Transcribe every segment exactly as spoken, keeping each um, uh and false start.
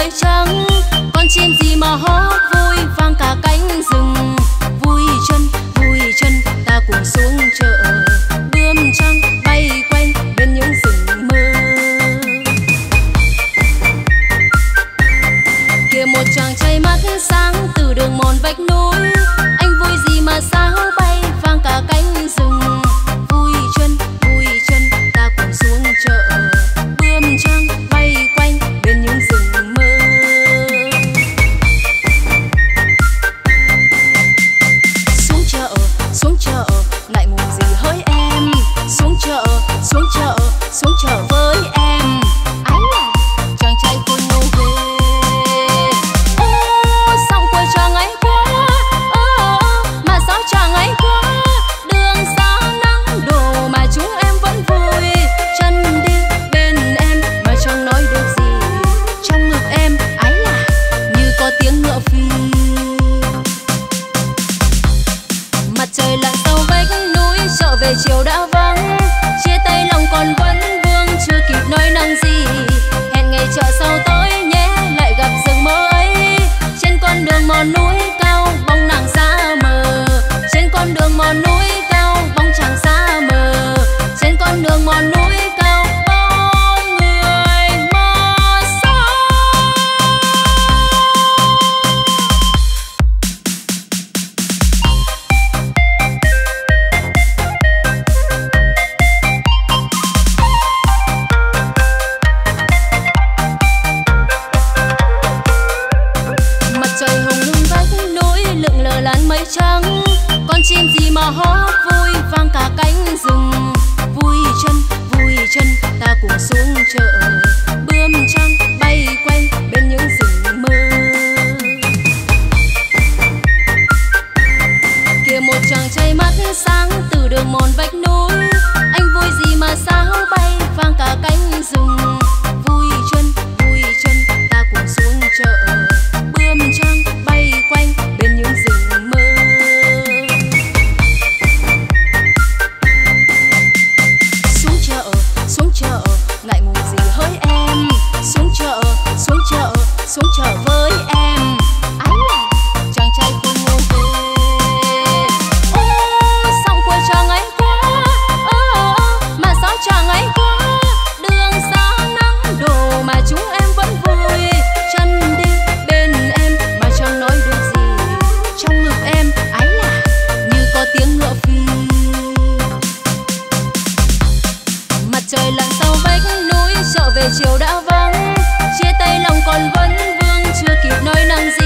mây trắng. Con chim gì mà hót vui vang cả cánh rừng. Vui chân vui chân ta cùng xuống chợ, bướm trắng bay quanh bên những rừng mơ. Kìa một chàng trai mắt sáng từ đường mòn vách núi, anh vui gì mà sao bay vang cả cánh rừng. Vui chân vui chân ta cùng xuống chợ, bướm trắng bay quanh bên những rừng mơ. Xuống chợ xuống chợ ngại ngùng gì hỡi em, xuống chợ xuống chợ xuống chợ với em. Ái à, chàng trai khôi ngô ghê. Ô xong quê chàng ấy quá, ô mà sao chàng ấy quá. Đường xa nắng đổ mà chúng em vẫn vui. Chân đi bên em mà chẳng nói được gì. Trong ngực em ái là như có tiếng ngựa phi. Mặt trời lặn sau vách núi, chợ về chiều đã vắng. Chia tay lòng còn vẫn vương, chưa kịp nói năng gì. Hẹn ngày chợ sau tối nhé, lại gặp rừng mơ ấy. Trên con đường mòn núi cao, bóng nàng xa mờ. Trên con đường mòn núi cao, bóng chàng xa mờ. Trên con đường mòn núi cao, bóng người mơ xa. Mặt trời hồng hương vách núi lượn lờ làn mây trắng. Con chim gì mà hót vui vang cả cánh rừng. Vui chân vui chân ta cùng xuống chợ, bướm trắng bay quanh bên những rừng mơ. Kìa một chàng trai mắt sáng từ đường mòn vách núi, anh vui gì mà sao bay vang cả cánh rừng. Vui chân vui chân ta cùng xuống chợ, bướm trắng bay quanh bên những rừng mơ. Xuống chợ xuống chợ ngại ngùng gì hỡi em, xuống chợ xuống chợ xuống chợ với em. Ái là chàng trai khôi ngô ghê. Ô xong quê chàng ấy quá, ô mà sao chàng ấy quá. Đường xa nắng đổ mà chúng em vẫn vui. Chân đi bên em mà chẳng nói được gì. Trong ngực em ái là như có tiếng ngựa phi. Mặt trời lặn sau vách núi, chợ về chiều đã vắng. Chia tay lòng còn vẫn vương, chưa kịp nói năng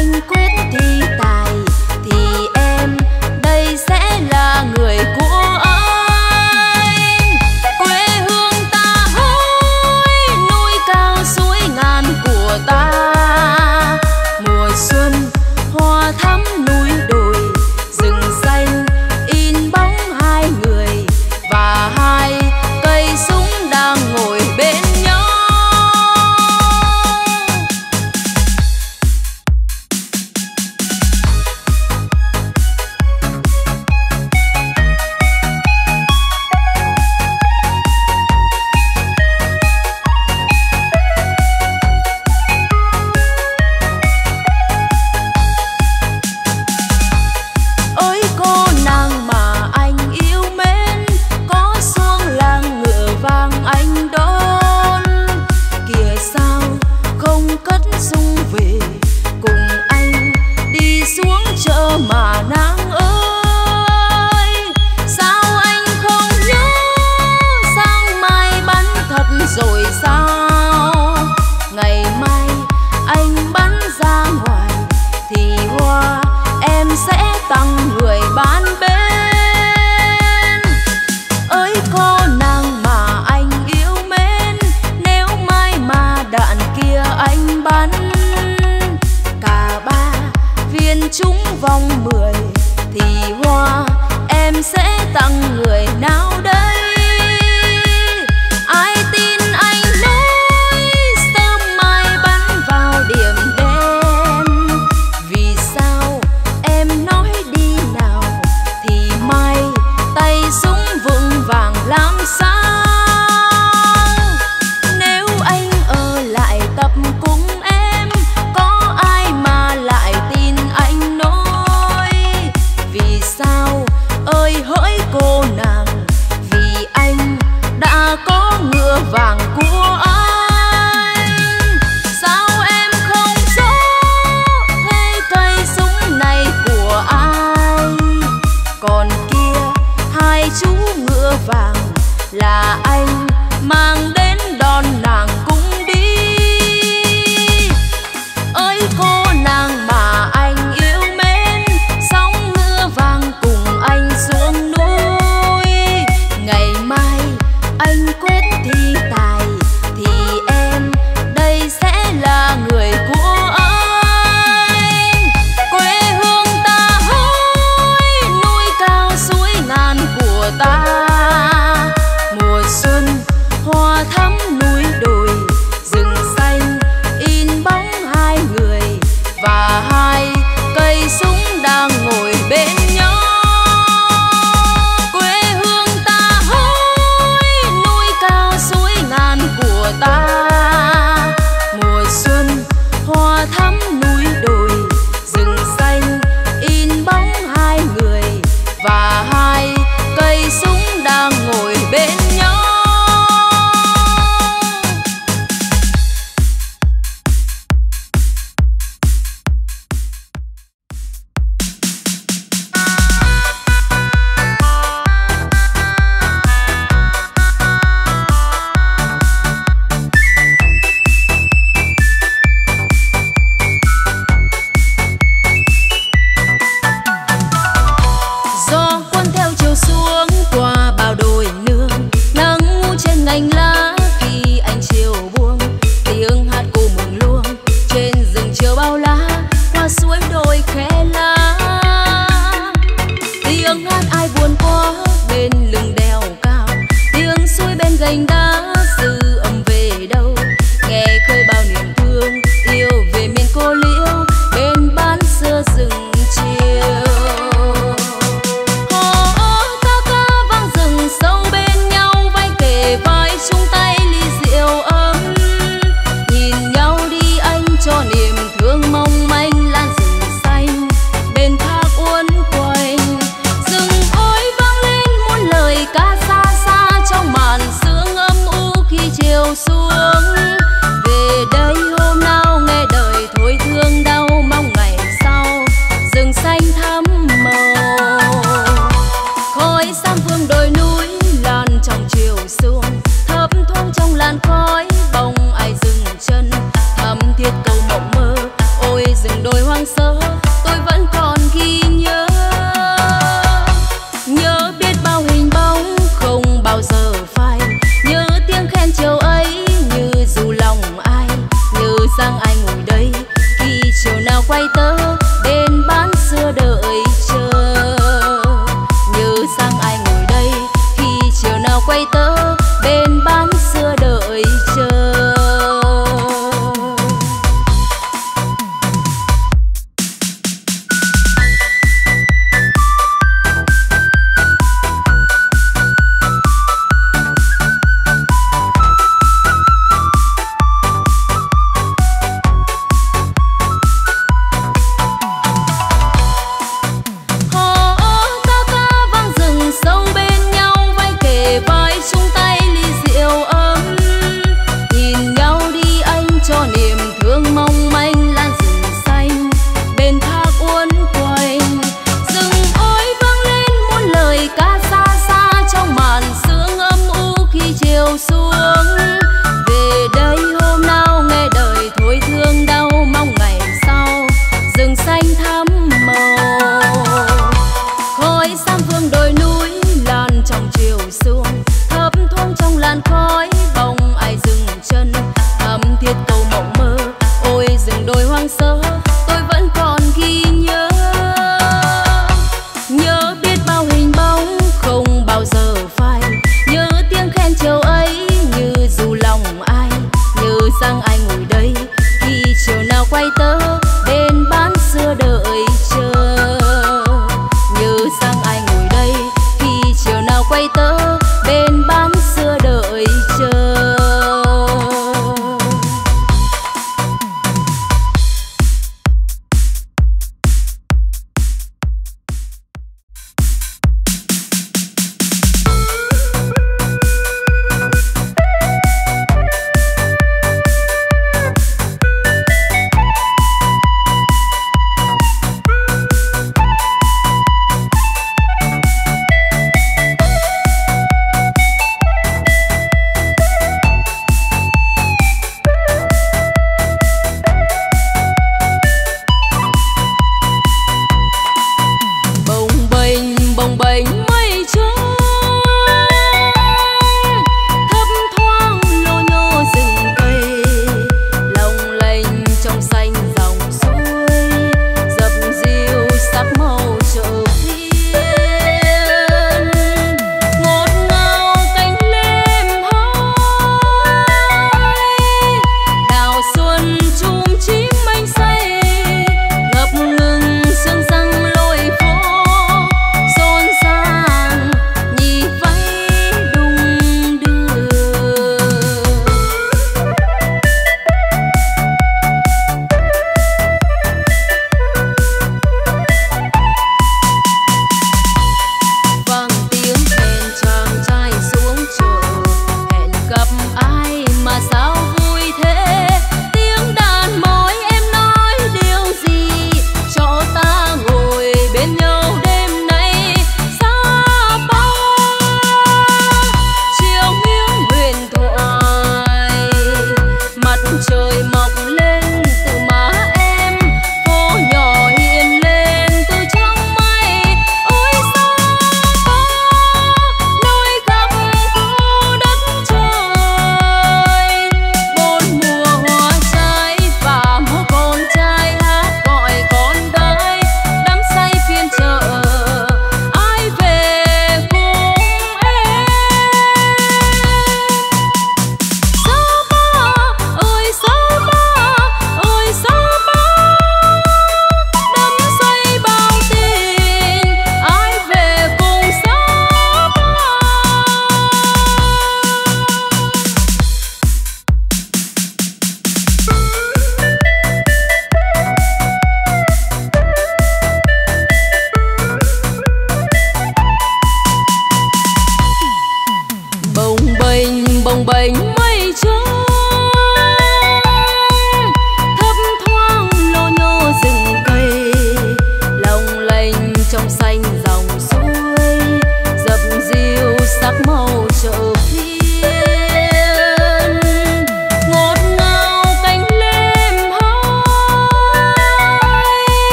anh quyết thi tài thì em đây sẽ là người của anh. Quê hương ta ơi, núi cao suối ngàn của ta. Mùa xuân hoa thắm núi đồi, rừng xanh in bóng hai người và hai cây súng đang ngồi bên nhau. Ôi cô nàng mà anh yêu mến, có xuông làng ngựa vàng anh đón. Kìa sao không cất súng về cùng anh đi xuống chợ mà nàng ơi. Sao anh không nhớ sáng mai bắn thật rồi sao? Ngày mai anh bắn ra ngoài thì hoa em sẽ tặng người bán bên. Ơi cô nàng mà anh yêu mến, nếu mai mà đạn kia anh bắn cả ba viên trúng vòng mười thì hoa em sẽ tặng người nào đây? Ai tin anh nói sớm mai bắn vào điểm đen? Vì sao em nói đi nào thì mai tay súng vững vàng làm sao? Nếu anh ở lại tập cùng em, có ai mà lại tin anh nói? Vì sao ơi hỡi cô nàng, vì anh đã có ngựa vàng của anh. Sao em không rõ thế cây súng này của ai? Còn kia hai chú ngựa vàng là anh mang đến đón nàng cùng đi. Ơi cô nàng mà anh yêu mến, sóng ngựa vàng cùng anh xuống núi. Ngày mai anh quyết thi tài thì em đây sẽ là người của anh. Quê hương ta ơi, núi cao suối ngàn của ta. Mùa xuân hoa thắm núi đồi, rừng xanh in bóng hai người và hai cây súng đang ngồi bên nhau. Quê hương ta ơi, núi cao suối ngàn của ta. Mùa xuân hoa thắm núi đồi, rừng xanh in bóng hai người và hai cây súng đang ngồi bên nhau. Gió cuốn theo chiều xuống qua bao đồi nương, nắng ngủ trên ngành lá khi anh chiều buông. Tiếng hát cô mừng luông trên rừng chiều bao la, qua suối đồi khe lá. Tiếng hát ai buồn quá bên lưng đèo cao, tiếng suối bên gành đá dư âm về đâu. Nghe khơi bao niềm thương yêu về miền cô liễu bên bán xưa rừng chiều. Sâu bên nhau vai kề vai chung tay ly rượu ấm, nhìn nhau đi anh cho niềm thương mong manh lan rừng xanh bên thác uốn quanh. Rừng ôi vang lên muôn lời ca xa xa trong màn sương âm u.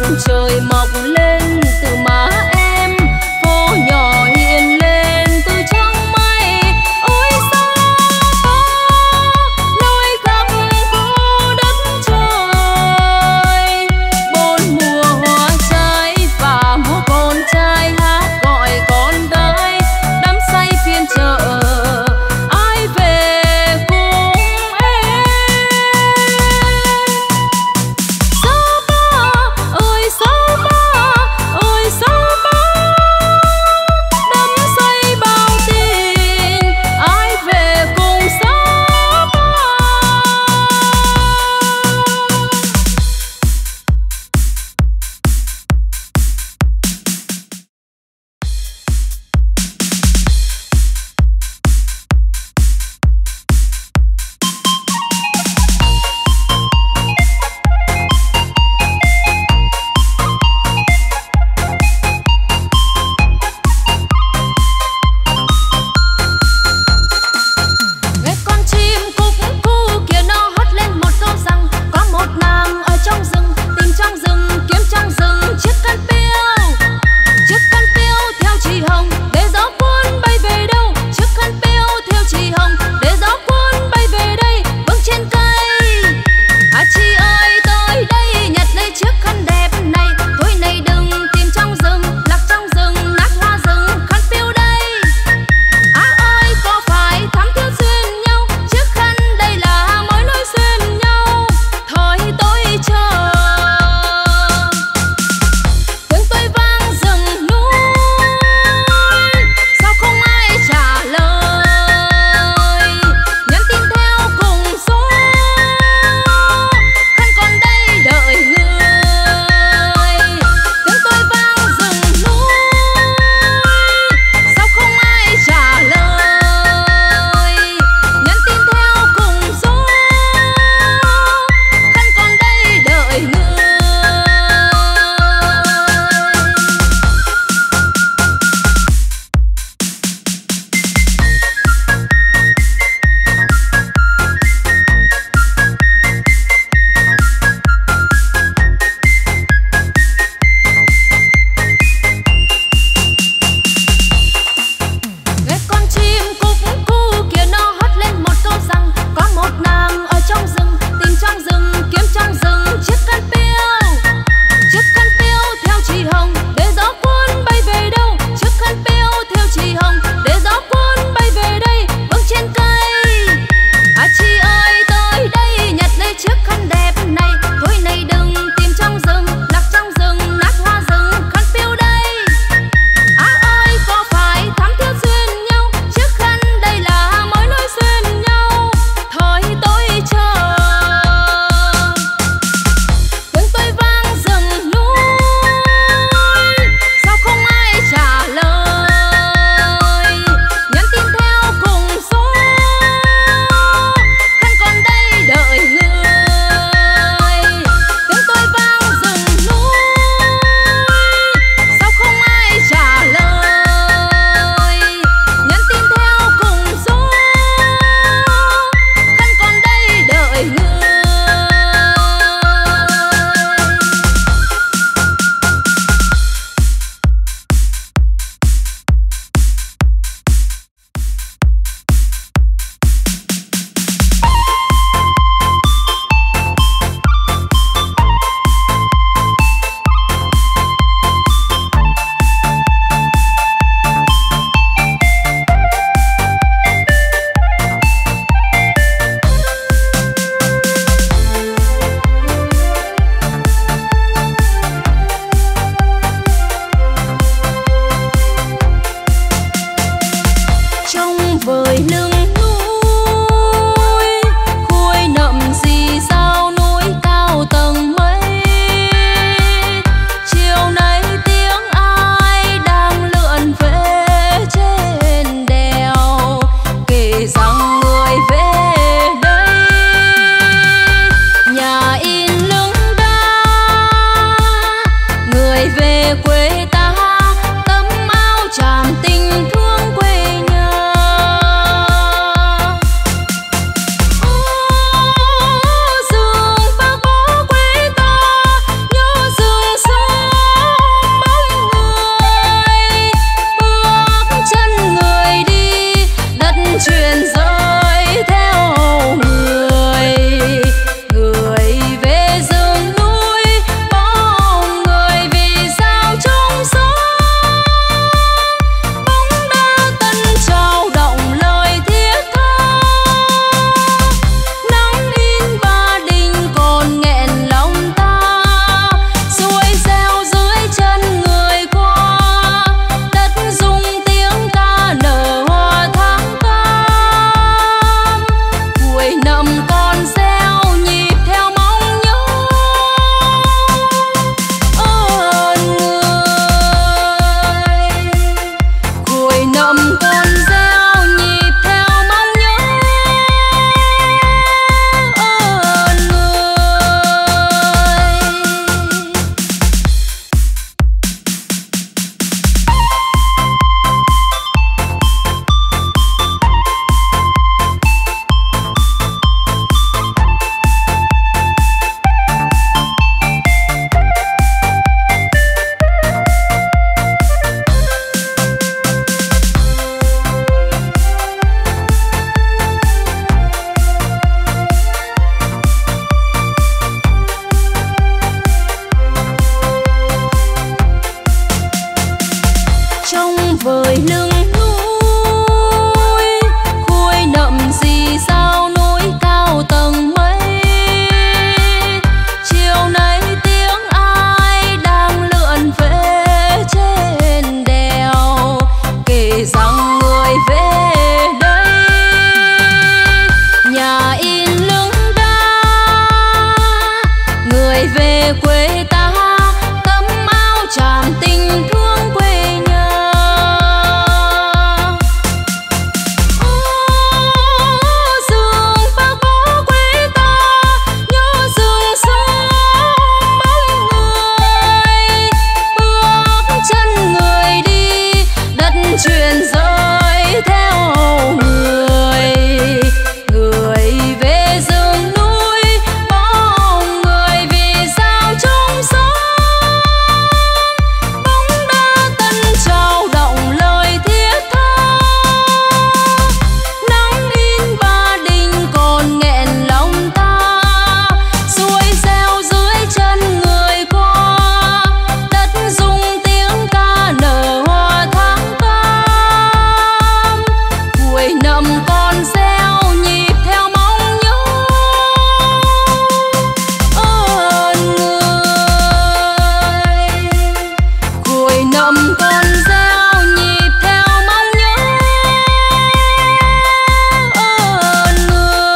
trời mọc lên từ má em, phố nhỏ hiện lên từ trắng mây. Ôi sao nơi khắp khu đất trời, bốn mùa hoa trái và múa con trai hát gọi con gái, đắm say phiên chợ ai về cùng em. Sao ba ơi sao ba với lưng núi, khuôn nậm gì sao núi cao tầng mây. Chiều nay tiếng ai đang lượn về trên đèo, kể rằng người về đây. Nhà in lưng đá, người về quê ta, tấm áo tràn tình thương quê nhà. Ô rừng bao bó quê ta, nhớ rừng sông bóng người. Bước chân người đi, đất truyền rơi theo người. Người về rừng núi, bóng người vì sao chung sống. Bóng đá tân trao động lời thiết tha, nắng in Ba Đình còn nghẹn lòng ta. Suối reo dưới chân người qua, đất rung tiếng ca nở hoa tháng tám. Cuối năm con reo nhịp theo mong nhớ ơn người. Cuối năm con reo nhịp theo mong nhớ ơn người.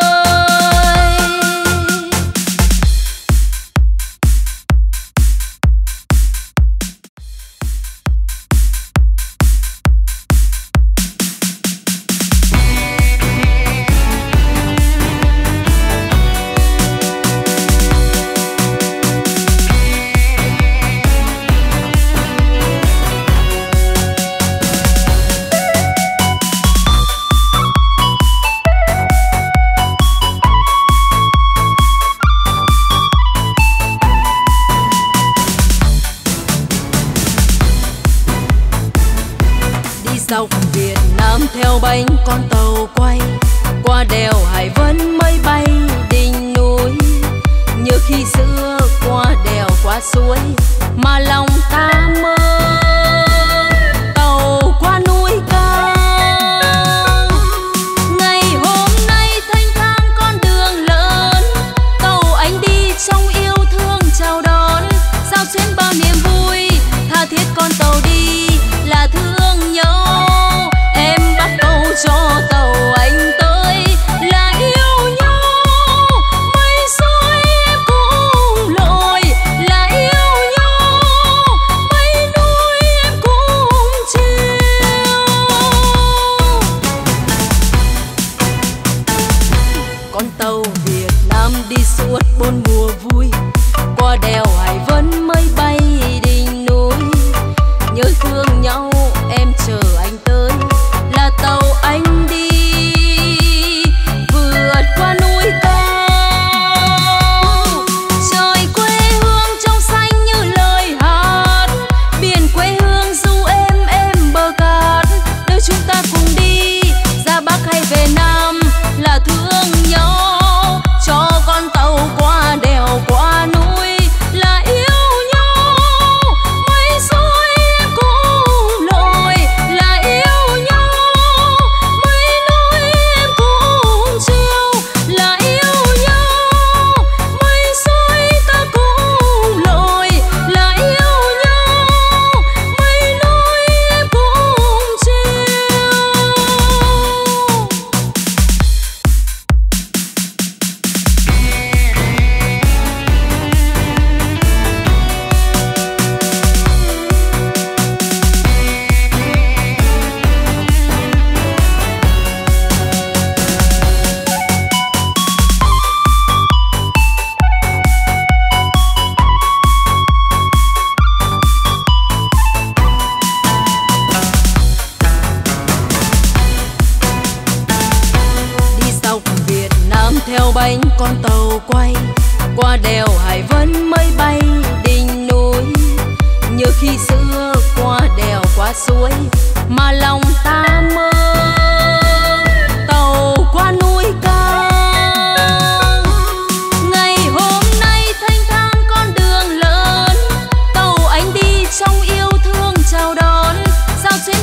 Đi dọc Việt Nam theo bánh con tàu quay, qua đèo Hải Vân mây bay đỉnh núi. Như khi xưa qua đèo qua suối, mà lòng ta mơ. Tàu qua núi cao, ngày hôm nay thanh thang con đường lớn. Tàu anh đi trong yêu thương chào đón, sao xuyến bao niềm vui. Tha thiết con tàu đi là thương nhau, em bắt câu cho tàu anh tới là yêu nhau. Mây xôi em cũng lội là yêu nhau, mây núi em cũng chiều. Con tàu Việt Nam đi suốt bốn mùa vui, qua đèo Hải Vân mây bay đỉnh núi. Nhớ thương nhau em chờ anh tới là tàu anh đi vượt qua núi cao. Trời quê hương trong xanh như lời hát, biển quê hương du êm êm bờ cát. Nếu chúng ta cùng đi ra Bắc hay về Nam là thương nhau, cho con tàu qua đèo qua núi là yêu nhau. Mây xôi em cũng lội là yêu nhau, mây núi em cũng chiều là yêu nhau. Mây xôi ta cũng lội là yêu nhau, mây núi em cũng chiều. Đi dọc Việt Nam theo bánh con tàu quay, qua đèo Hải Vân mây bay đỉnh núi. Như khi xưa qua đèo qua suối, mà lòng ta mơ. Tàu qua núi cao, ngày hôm nay thanh thang con đường lớn. Tàu anh đi trong yêu thương chào đón, sao xuyến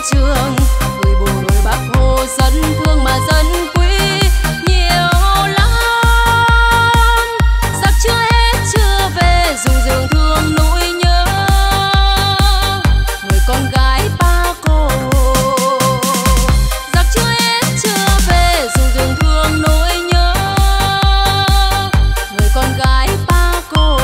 trường, người bộ đội Bác Hồ dân thương mà dân quý nhiều lắm. Giặc chưa hết chưa về dù dường thương nỗi nhớ người con gái ba cô. Giặc chưa hết chưa về dù dường thương nỗi nhớ người con gái ba cô.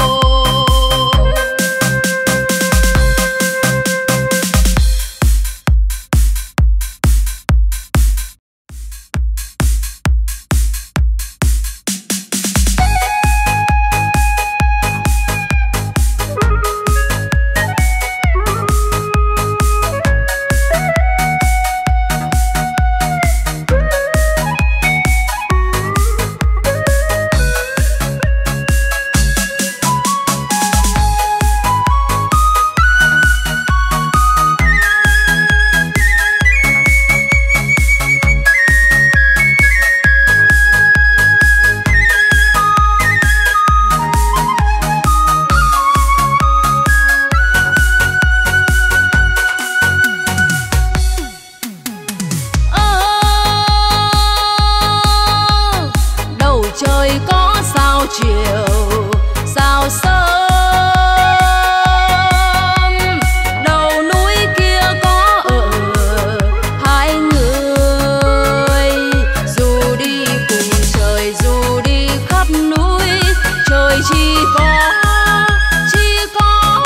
Trời có sao chiều sao sớm, đầu núi kia có ở hai người, dù đi cùng trời dù đi khắp núi, trời chỉ có chỉ có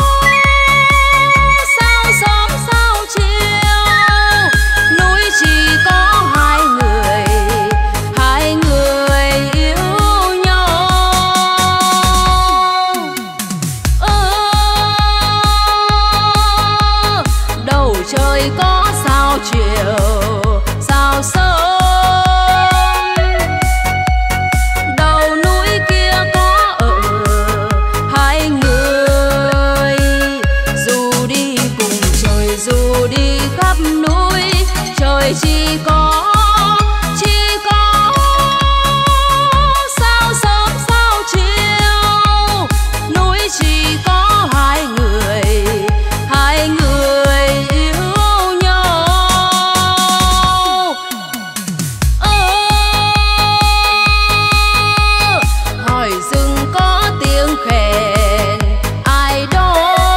sao sớm sao chiều, núi chỉ có hai người hai người yêu nhau. Ơ, đầu trời có sao chiều sao sớm, đầu núi kia có ở hai người, dù đi cùng trời dù đi khắp núi, trời chỉ có chỉ có sao sớm sao chiều, núi chỉ có hai người hai người yêu nhau. Ơ, hỏi rừng có tiếng khen ai đó,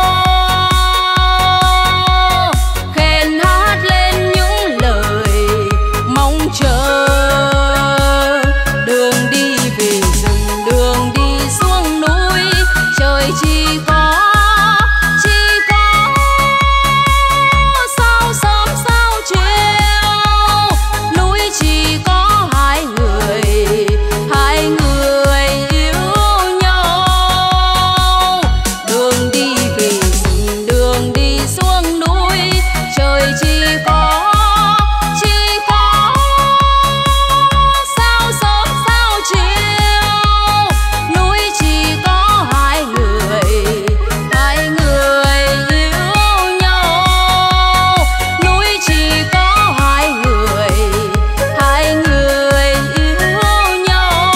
khen hát lên những lời mong chờ. Đường đi về rừng đường đi xuống núi, trời chỉ có chỉ có sao sớm sao chiều, núi chỉ có hai người hai người yêu nhau. Đường đi về rừng đường đi xuống núi, trời chỉ có chỉ có sao sớm sao chiều, núi chỉ có hai người hai người yêu nhau, núi chỉ có hai người hai người yêu nhau.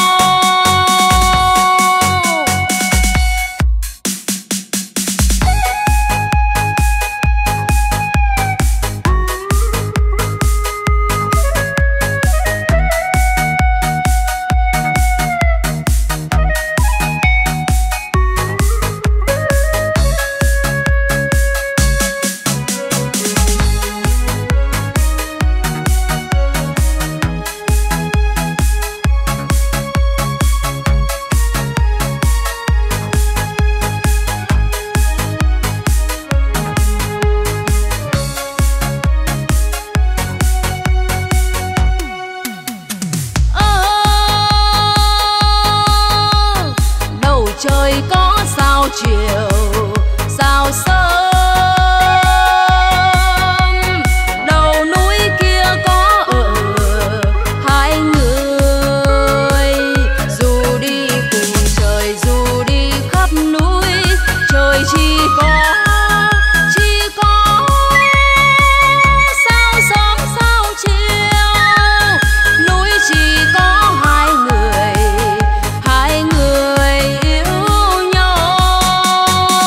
Ơ, đầu trời có sao chiều sao sớm, đầu núi kia có ở hai người, dù đi cùng trời dù đi khắp núi, trời chỉ có chỉ có sao sớm sao chiều, núi chỉ có hai người hai người yêu nhau.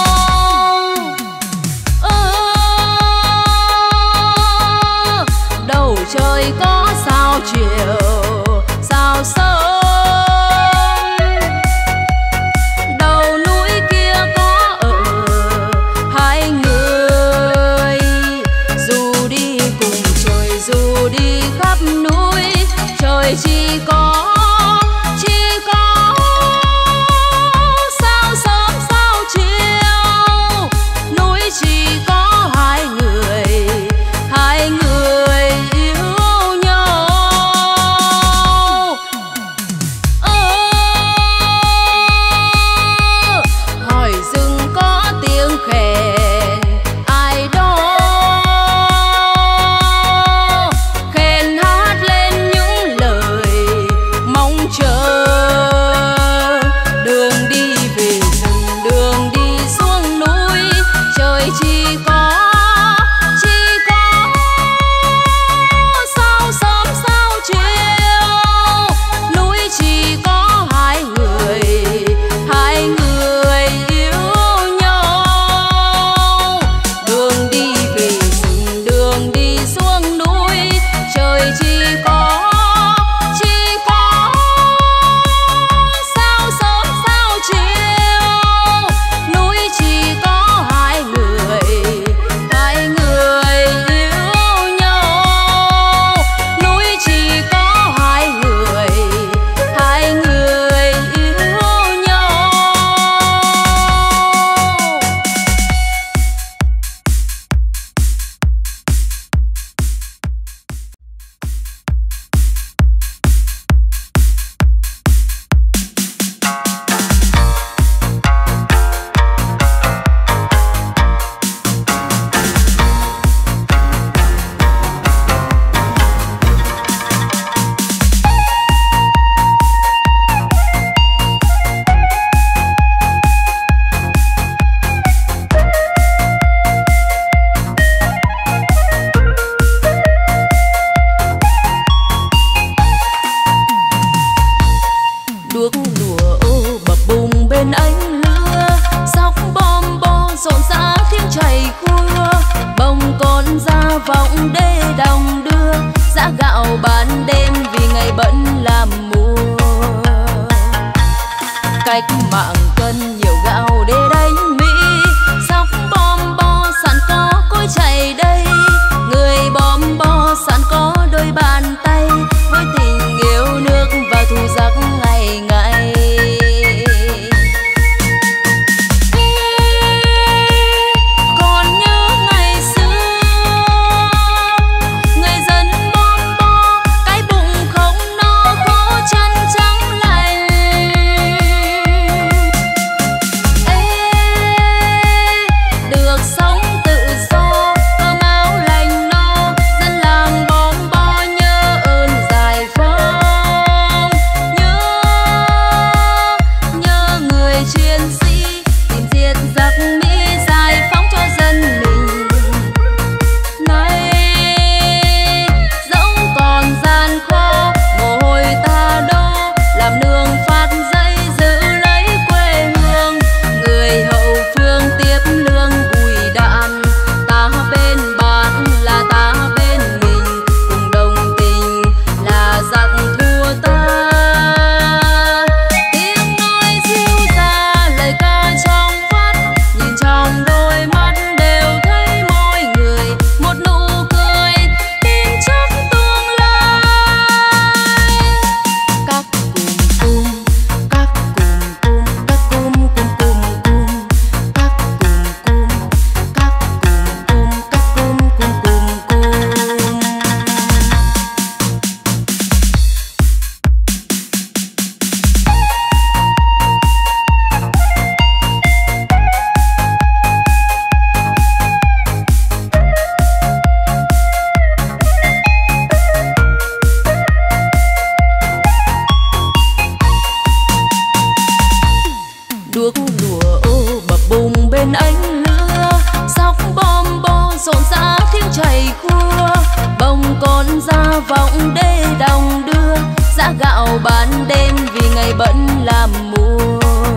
vọng đê đồng đưa giá gạo ban đêm vì ngày bận làm mùa.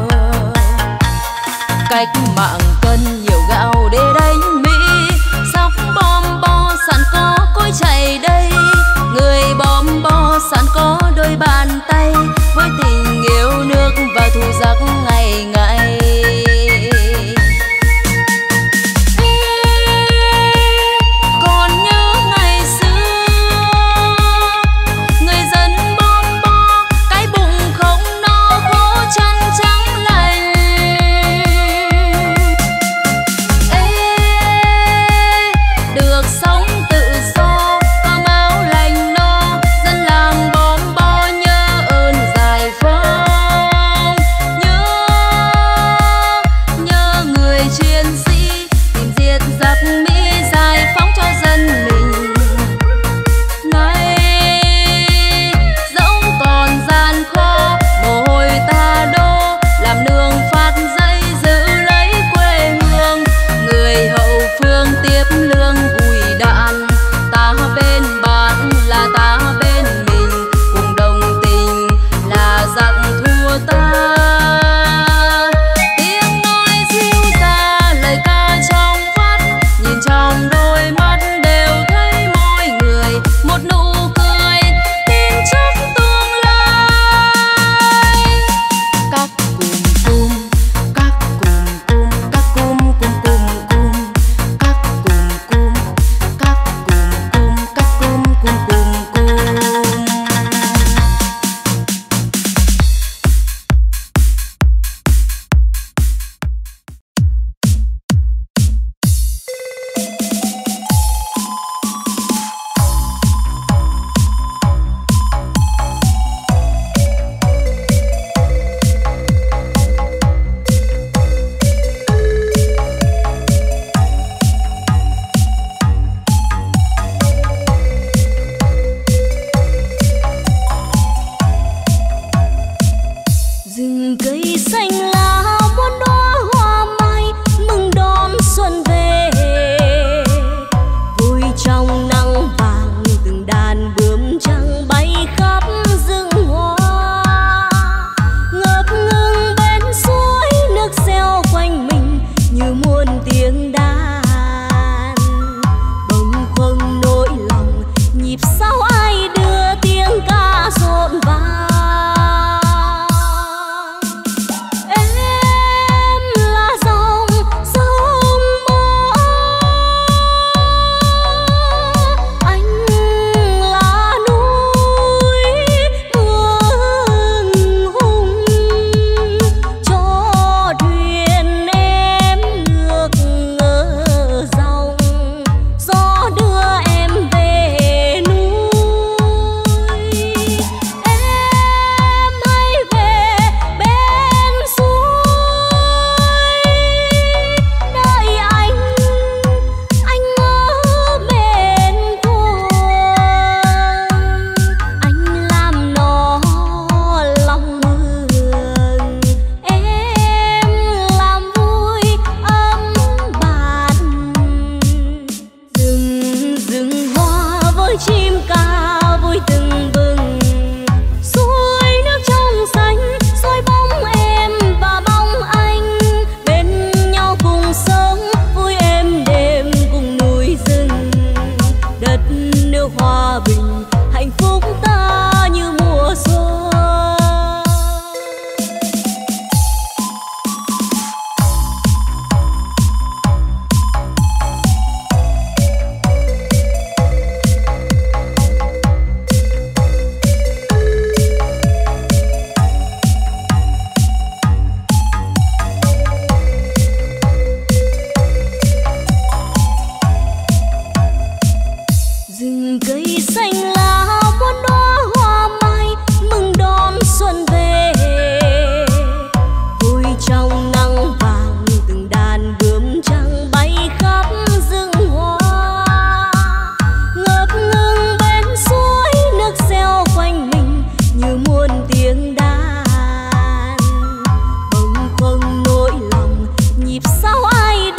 Cách mạng cân nhiều gạo để đánh Mỹ, sóc bom bo sẵn có cối chạy đây. Người bom bo sẵn có đôi bàn tay với tình yêu nước và thù giặc ngày ngày.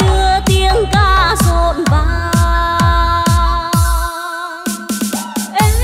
Em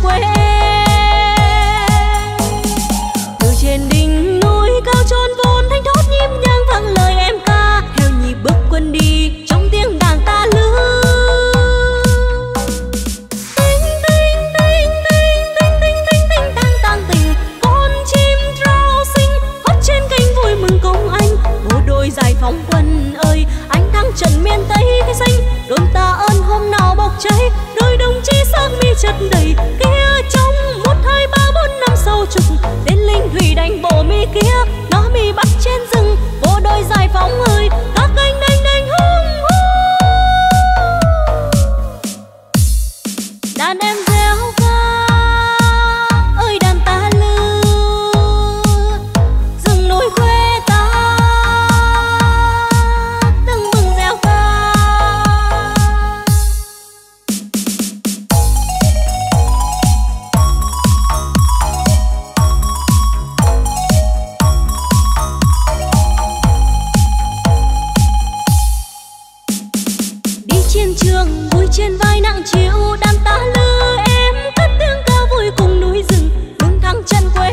quê. Từ trên đỉnh núi cao trôn vốn thanh thót nhịp nhàng vang lời em ca, theo nhịp bước quân đi trong tiếng đàn ta lư. Tinh tinh tinh tinh tinh tinh tinh tinh tang tang tình, con chim rao xinh hót trên cánh vui mừng công anh. Bộ đội giải phóng quân ơi, anh thắng trận miền Tây cái xanh, đồn ta ơn hôm nào bốc cháy, đôi đồng chí xác mi chất đầy kia trong một hai ba bốn năm sau chục. Tên lính thủy đánh bộ mi kia, nó mi bắt trên rừng. Bộ đội giải phóng ơi, các anh đánh đánh hung hung. Đàn em reo ca ơi đàn ta lư, rừng núi quê ta tưng bừng reo ca. Đi chiến trường vui trên vai nặng chịu, đàn ta lư em cất tiếng ca vui cùng núi rừng mừng thắng trận quê.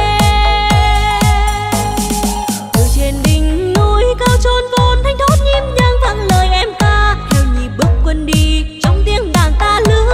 Từ trên đỉnh núi cao trôn vốn thanh thót nhịp nhàng vang lời em ca, theo nhịp bước quân đi trong tiếng đàn ta lư.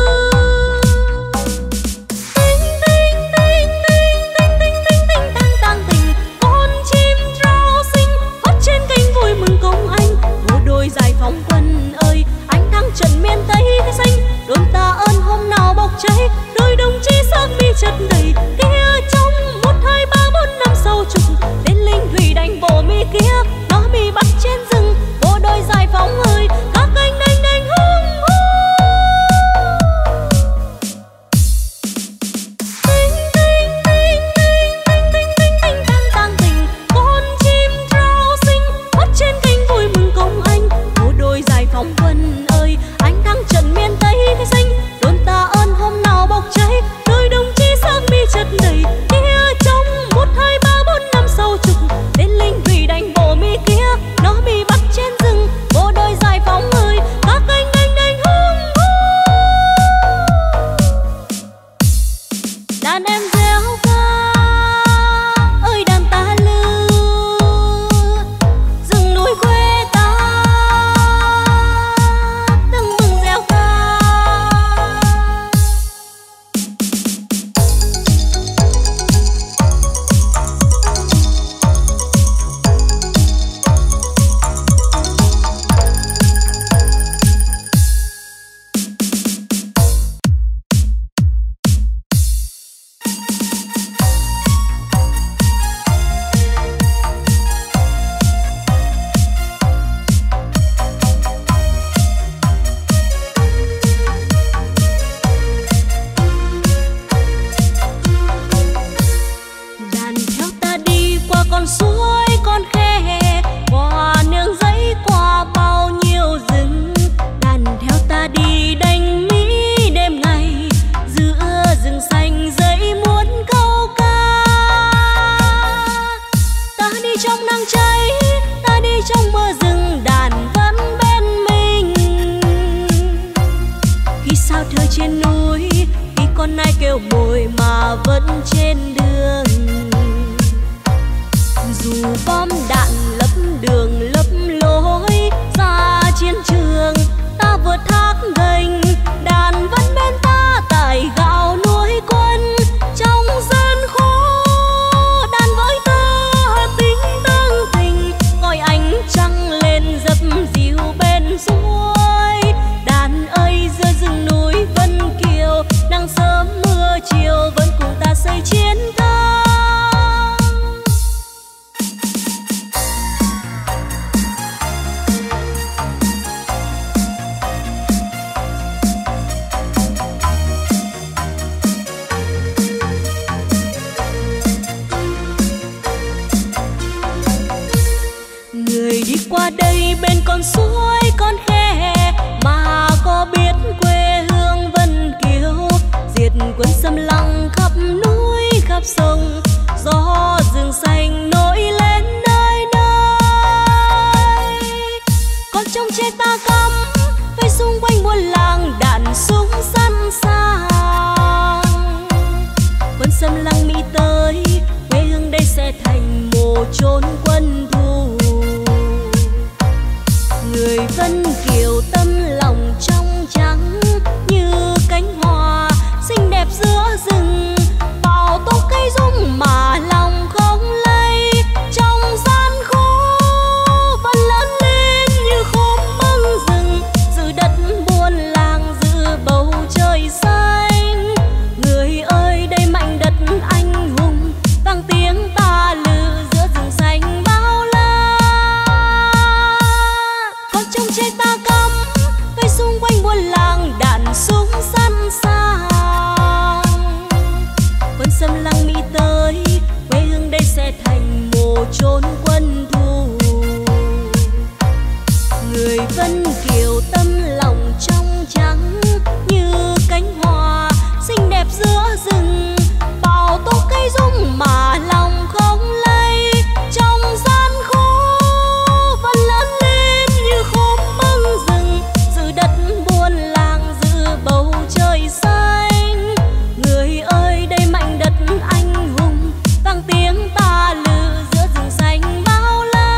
Tinh tinh tinh tinh tinh tinh tinh tinh tang tang tình, con chim rao xinh hót trên cánh vui mừng công anh. Bộ đội giải phóng quân ơi, anh thắng trận miền Tây cái xanh, đồn ta ơn hôm nào bốc cháy, đôi đồng chí xác mi chất đầy kia trong một hai ba bốn năm sau chục. Tên lính thủy đánh bộ mi kia, nó mi bắt trên rừng. Bộ đội giải phóng ơi, các anh đánh đánh hung hung. Tinh tinh tinh tinh tinh tinh tinh tinh tang tang tình, con chim rao xinh hót trên cánh vui mừng công anh. Bộ đội giải phóng quân ơi, anh thắng trận miền Tây cái xanh, đồn ta ơn hôm nào bốc cháy, đôi đồng chí xác mi chất đầy kia trong một hai ba bốn năm sau chục. Tên lính thủy đánh bộ mi kia, nó mi bắt trên rừng. Bộ đội giải phóng ơi, các anh đánh đánh hung hung. Đàn em reo ca ơi đàn ta lư, rừng núi quê ta tưng bừng reo ca. Đàn theo ta đi qua con suối con khe, qua nương giấy qua bao nhiêu rừng. Đàn theo ta đi đánh mỹ đêm ngày, giữa rừng xanh dãy muốn câu ca. Ta đi trong nắng cháy, ta đi trong mưa rừng, đàn vẫn bên mình. Khi sao trời trên núi, khi con nai kêu bồi mà vẫn trên đường. Dù bom đạn lấp đường lấp lối ra chiến trường, ta vượt thác gành, đàn vẫn bên ta tải gạo nuôi quân. Trong gian khó đàn với ta tính tăng tình, gọi ánh trăng lên dập dìu bên suối. Đàn ơi giữa rừng núi Vân Kiều, nắng sớm mưa chiều vẫn cùng ta xây chiến thắng. Người đi qua đây bên con suối con khe, mà có biết quê hương Vân Kiều. Diệt quân xâm lăng khắp núi khắp sông, gió rừng xanh nổi lên nơi nơi. Còn trong che ta cắm với xung quanh buôn làng, đạn súng sẵn sàng. mồ chốn quân thù. Người Vân Kiều tâm lòng trong trắng như cánh hoa xinh đẹp giữa rừng, bao tố cây rung mà lòng không lay. Trong gian khó vẫn lớn lên như khóm băng rừng, giữ đất buôn làng giữ bầu trời xanh. Người ơi đây mảnh đất anh hùng, vang tiếng ta lư giữa rừng xanh bao la. Còn trong trái ta cắm cây xung quanh buôn làng đạn súng sẵn sàng. Quân xâm lăng Mỹ tới, quê hương đây sẽ thành mồ chốn quân thù. Người Vân Kiều tâm lòng trong trắng như cánh hoa xinh đẹp giữa rừng, bao tố cây rung mà lòng không lay. Trong gian khó vẫn lớn lên như khóm băng rừng, giữ đất buôn làng giữ bầu trời xanh. Người ơi đây mảnh đất anh hùng, vang tiếng ta lư giữa rừng xanh bao la.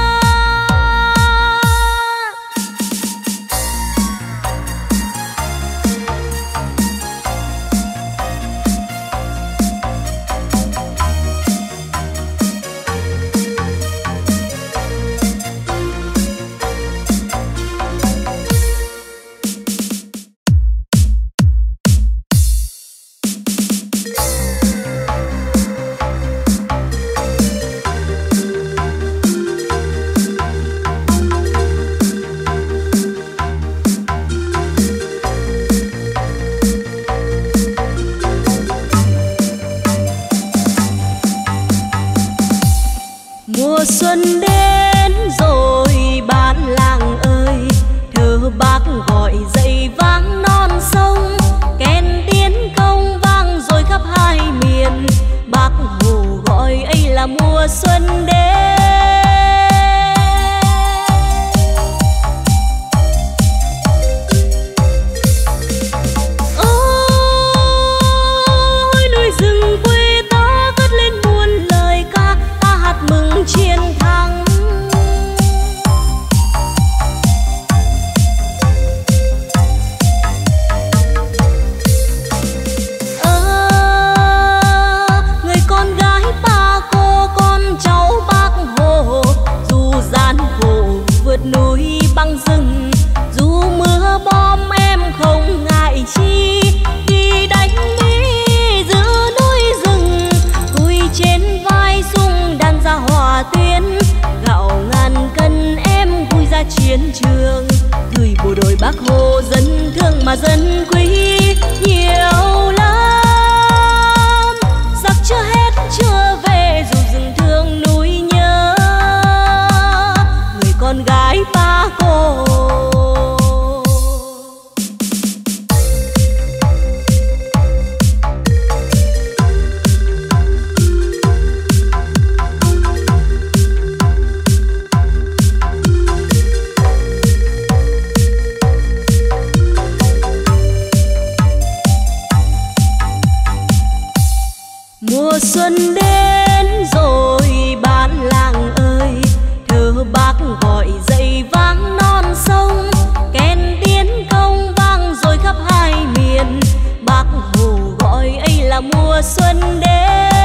Mùa xuân đến rồi bản làng ơi, thơ bác gọi dậy vang non sông. Kèn tiến công vang rồi khắp hai miền, bác Hồ gọi ấy là mùa xuân đến. Ôi núi rừng quê ta cất lên muôn lời ca, ta hát mừng chiến thắng. Ờ, người con gái ba cô con cháu bác Hồ, dù gian khổ vượt núi băng rừng, dù mưa bom em không ngại chi. Đi đánh Mỹ giữa núi rừng, cùi trên vai sung đàn ra hòa tuyến. Gạo ngàn cân em vui ra chiến trường, gửi bộ đội bác Hồ dân thương mà dân quý nhiều lắm. Giặc chưa hết chưa về dù rừng thương núi nhớ, người con gái ba cô. Mùa xuân đến rồi bản làng ơi, thơ bác gọi dậy vang non sông. Kèn tiến công vang rồi khắp hai miền, bác Hồ gọi ấy là mùa xuân đến.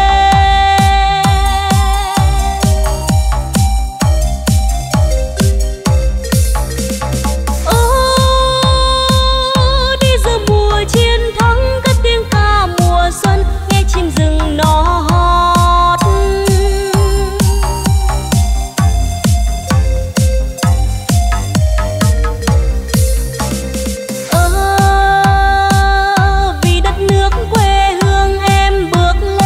Ô, đi giữa mùa chiến thắng cất tiếng ca mùa xuân, nghe chim rừng nó hót. Ờ, vì đất nước quê hương em bước lên.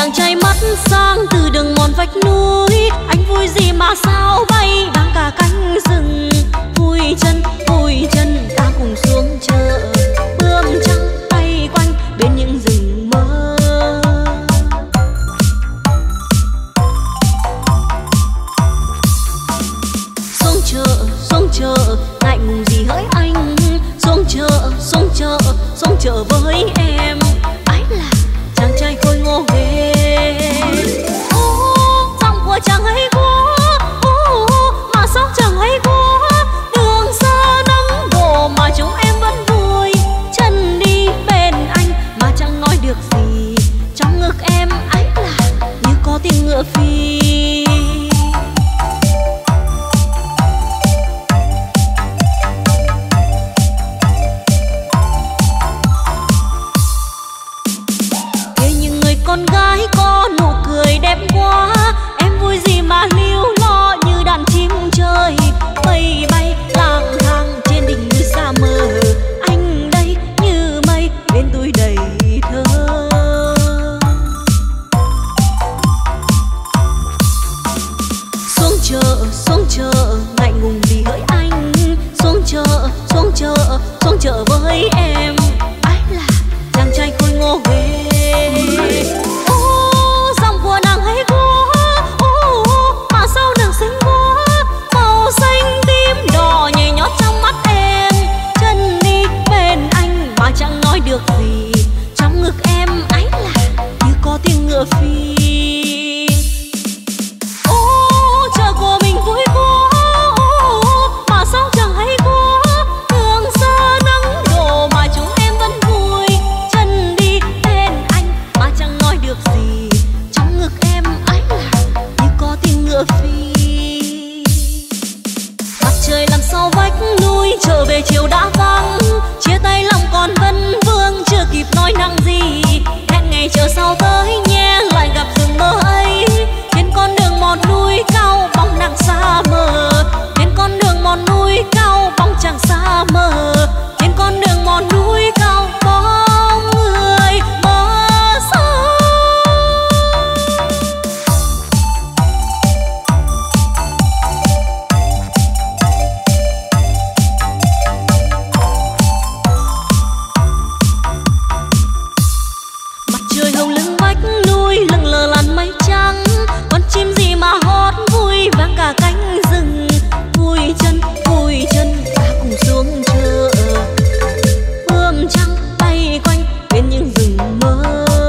chàng trai mắt sang từ đường mòn vách núi. Anh vui gì mà sao bay vang cả cánh rừng. Vui chân vui chân ta cùng xuống chợ, bướm trắng bay quanh bên những rừng mơ. Xuống chợ xuống chợ ngại ngùng gì hỡi anh. Xuống chợ xuống chợ xuống chợ với em. Ái là chàng trai khôi ngô ghê. Ô giọng của chàng hay quá, ô mà sao chàng hay quá. Đường xa nắng đổ mà chúng em vẫn vui. Chân đi bên anh mà chẳng nói được gì. Trong ngực em ái là như có tiếng ngựa phi. Con gái có nụ cười đẹp quá. Em vui gì mà líu lo như đàn chim chơi. Mây bay lang thang trên đỉnh núi xa mờ. Anh đây như mây bên tôi đầy thơ. Xuống chợ xuống chợ ngại ngùng gì hỡi anh. Xuống chợ xuống chợ xuống chợ với em. Ái là chàng trai khôi ngô ghê. Được gì trong ngực em ái là như có tiếng ngựa phi. Ô chợ của mình vui quá, ô mà sao chẳng hay quá. Đường xa nắng đổ mà chúng em vẫn vui. Chân đi bên anh mà chẳng nói được gì. Trong ngực em ái là như có tiếng ngựa phi. Mặt trời làm sau vách núi trở về chiều đã vắng. Chia tay lòng còn vân vương chưa kịp nói năng gì. Hẹn ngày chờ sau tới nhé lại gặp rừng mơ ấy. Trên con đường mòn núi cao bóng nàng xa mờ. Trên con đường mòn núi cao bóng chàng xa mờ. Trên con đường mòn núi cao bóng người mơ xa. Trời hồng lưng vách núi lững lờ làn mây trắng. Con chim gì mà hót vui vang cả cánh rừng. Vui chân vui chân ta cùng xuống chợ, bướm trắng bay quanh bên những rừng mơ.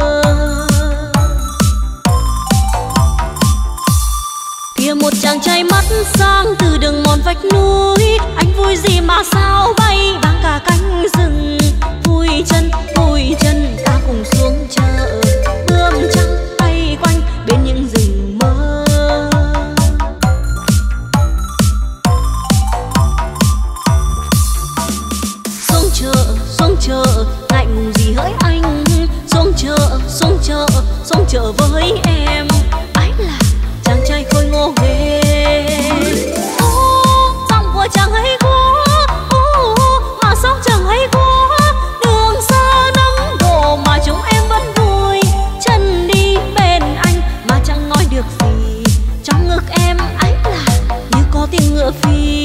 Kìa một chàng trai mắt sang từ đường mòn vách núi. Anh vui gì mà sao bay vang cả cánh rừng. Vui chân vui chân ta cùng xuống chợ, bướm trắng bay quanh bên những rừng mơ. Xuống chợ xuống chợ ngại ngùng gì hỡi anh. Xuống chợ xuống chợ xuống chợ với em. Ái là chàng trai khôi ngô ghê. Ô giọng của chàng hay quá, ô mà sao chàng hay quá. Đường xa nắng đổ mà chúng em vẫn vui. Chân đi bên anh mà chẳng nói được gì. Trong ngực em ái là như có tiếng ngựa phi.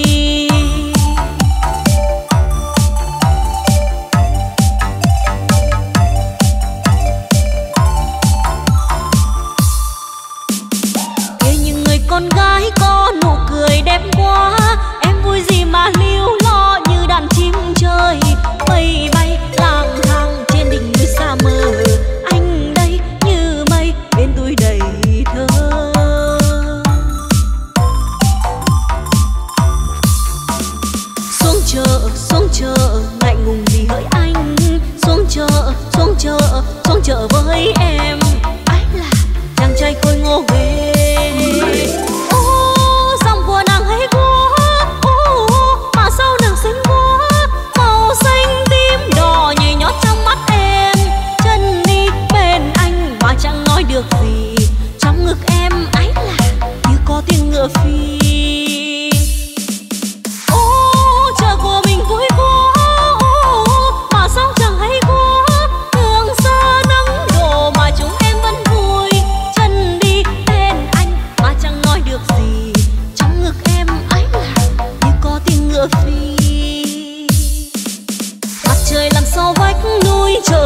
Kìa những người con gái có nụ cười đẹp quá. Em vui gì mà líu lo như đàn chim chơi. Mây bay lang thang trên đỉnh núi xa mờ. Anh đây như mây bên tôi đầy thơ. Xuống chợ xuống chợ ngại ngùng gì hỡi anh. Xuống chợ xuống chợ xuống chợ với em. Ái là chàng trai khôi ngô ghê. Ô giọng của nàng hay quá, ô mà sao nàng xinh quá. Màu xanh tím đỏ nhảy nhót trong mắt em. Chân đi bên anh mà chẳng nói được gì. Trong ngực em ái là như có tiếng ngựa phi. Ô chợ của mình vui quá, ô mà sao chẳng hay quá. Đường xa nắng đổ mà chúng em vẫn vui.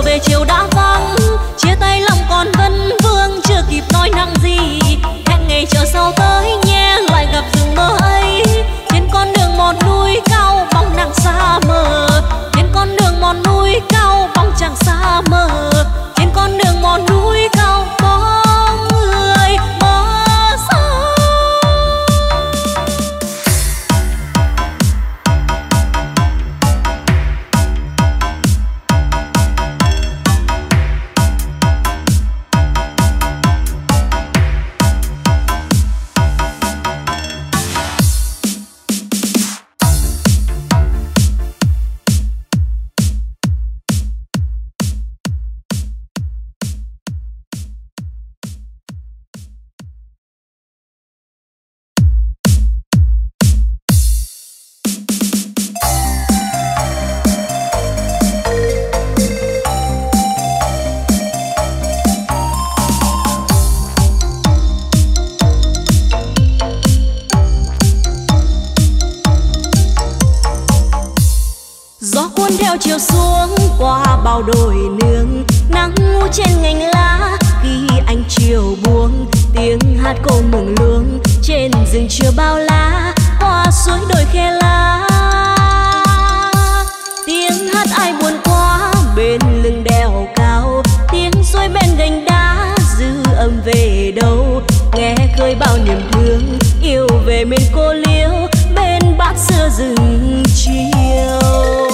trở về chiều đã vắng, chia tay lòng còn vấn vương chưa kịp nói năng gì. Hẹn ngày chờ sau tới nhé, lại gặp rừng mơ ấy. Trên con đường một núi cao bóng nắng xa mờ, trên con đường một núi cao bóng chẳng xa mờ, trên con đường một núi cao bóng người mơ xa. Chiều xuống qua bao đồi nương, nắng ngủ trên ngành lá khi anh chiều buông. Tiếng hát cô mừng luống trên rừng chưa bao lá, hoa suối đồi khe lá. Tiếng hát ai buồn quá bên lưng đèo cao, tiếng suối bên gành đá dư âm về đâu. Nghe khơi bao niềm thương yêu về miền cô liễu bên bát xưa rừng chiều.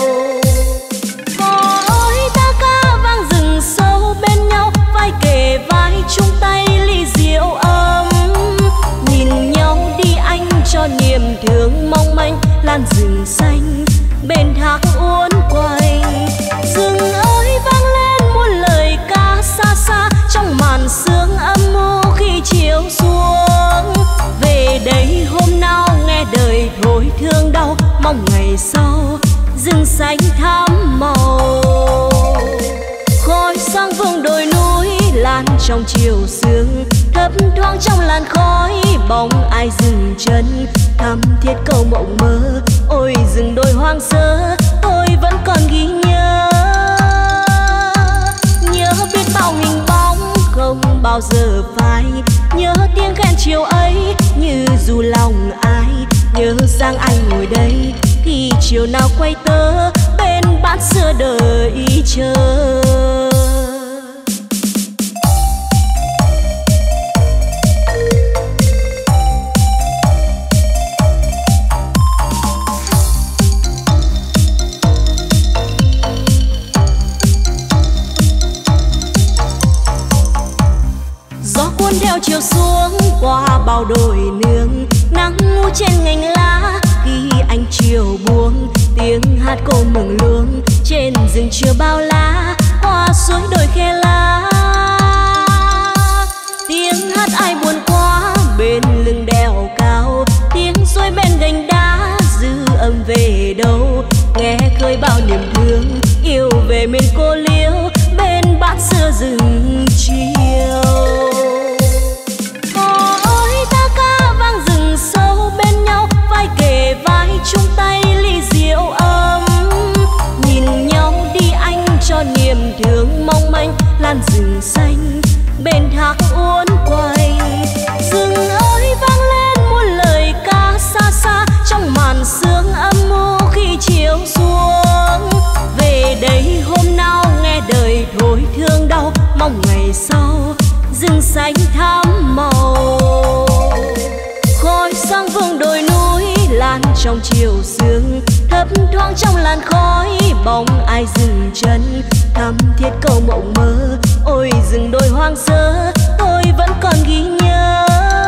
Kề vai chung tay ly rượu ấm, nhìn nhau đi anh cho niềm thương mong manh. Lan rừng xanh bên thác uốn quanh, rừng ơi vang lên muôn lời ca xa xa trong màn sương âm u khi chiều xuống. Về đây hôm nào nghe đời thôi thương đau, mong ngày sau rừng xanh thắm màu. Khói sang vương đồi núi lan trong chiều sương, thấp thoáng trong làn khói bóng ai dừng chân. Thắm thiết câu mộng mơ, ôi rừng đồi hoang sơ tôi vẫn còn ghi nhớ. Nhớ biết bao hình bóng không bao giờ phai, nhớ tiếng khen chiều ấy như dù lòng ai. Nhớ rằng anh ngồi đây khi chiều nào quay tớ bên bát xưa đợi chờ. Theo chiều xuống qua bao đồi nương, nắng ngủ trên ngành lá khi anh chiều buông. Tiếng hát cô mừng luống trên rừng chưa bao lá, hoa suối đồi khe lá. Tiếng hát ai buồn quá bên lưng đèo cao, tiếng suối bên gành đá dư âm về đâu. Nghe khơi bao niềm thương yêu về miền cô liễu bên bát xưa rừng chiều. Kề vai chung tay ly rượu ấm, nhìn nhau đi anh cho niềm thương mong manh. Lan rừng xanh bên thác uốn quanh, rừng ơi vang lên muôn lời ca xa xa trong màn sương âm u khi chiều xuống. Về đây hôm nào nghe đời thôi thương đau, mong ngày sau rừng xanh thắm màu. Khói sang vương đồi núi lan trong chiều sương, thấp thoáng trong làn khói bóng ai dừng chân. Thắm thiết câu mộng mơ, ôi rừng đồi hoang sơ tôi vẫn còn ghi nhớ.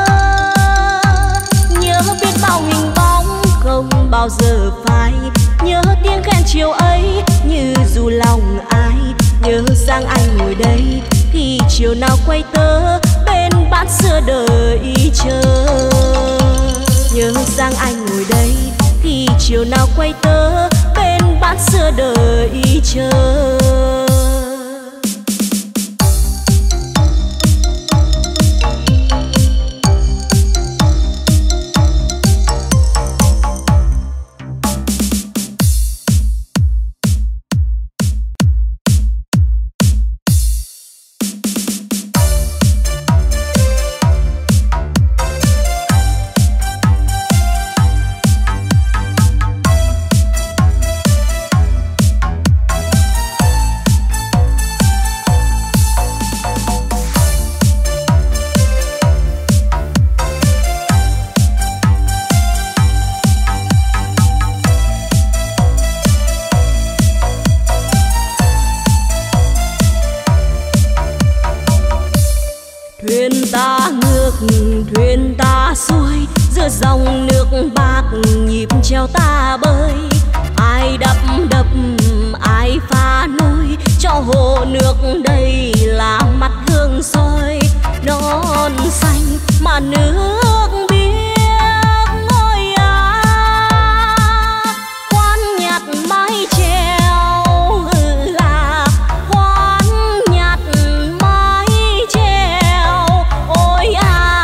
Nhớ biết bao hình bóng không bao giờ phai, nhớ tiếng khen chiều ấy như dù lòng ai. Nhớ rằng anh ngồi đây khi chiều nào quay tớ bên bát xưa đợi chờ. Nhớ rằng anh ngồi đây khi chiều nào quay tớ bên bát xưa đợi chờ. thuyền ta xuôi giữa dòng nước bạc, nhịp treo ta bơi. Ai đắp đập ai pha nôi, cho hồ nước đây là mặt gương soi. Non xanh mà nước biếc ngôi à, khoan nhặt mái chèo là khoan nhặt mái chèo. Ôi à,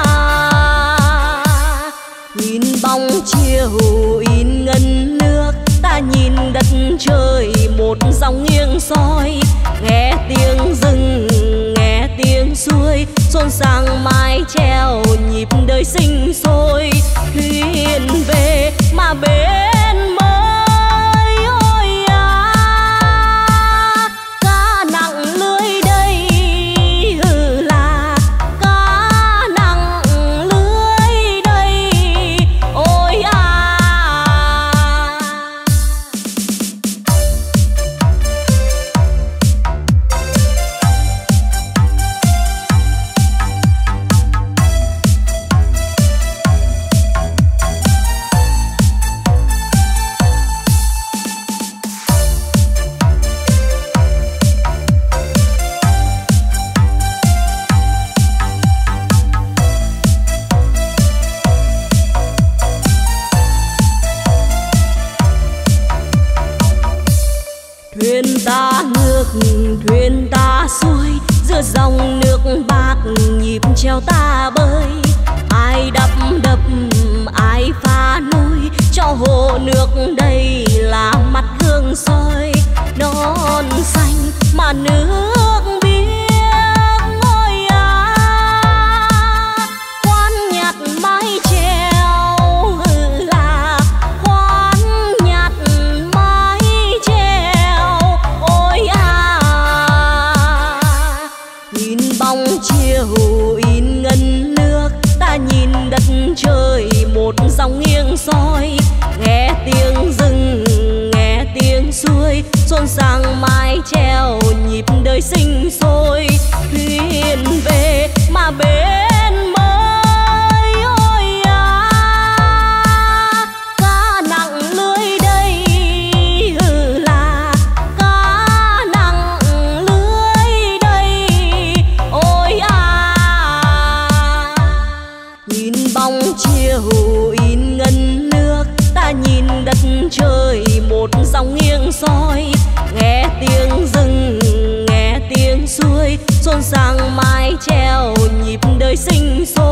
nhìn bóng chiều in ngân nước, ta nhìn đất trời một dòng nghiêng soi. Nghe tiếng rừng nghe tiếng suối, xôn sang mái chèo nhịp đời sinh sôi. Thuyền về mà bên mới ôi à, cá nặng lưới đây ừ là cá nặng lưới đây. Ôi à, thuyền ta ngược thuyền ta xuôi giữa dòng nước bạc, nhịp treo ta bơi. Ai đắp đập ai pha nôi, cho hồ nước đây là mặt gương soi. Non xanh mà nước biếc ngôi à, khoan nhặt mái chèo là khoan nhặt mái chèo. Ôi à, nhìn bóng chiều in ngân nước, ta nhìn đất trời một dòng nghiêng soi. Nghe tiếng rừng nghe tiếng suối, xôn sang mái chèo nhịp đời sinh sôi. Thuyền về mà bên mới ôi à, cá nặng lưới đây ừ là cá nặng lưới đây. Ôi à, nhìn bóng chiều in ngân nước, ta nhìn đất trời một dòng nghiêng soi. Nghe tiếng rừng nghe tiếng suối, xôn sang mái chèo nhịp đời sinh sôi.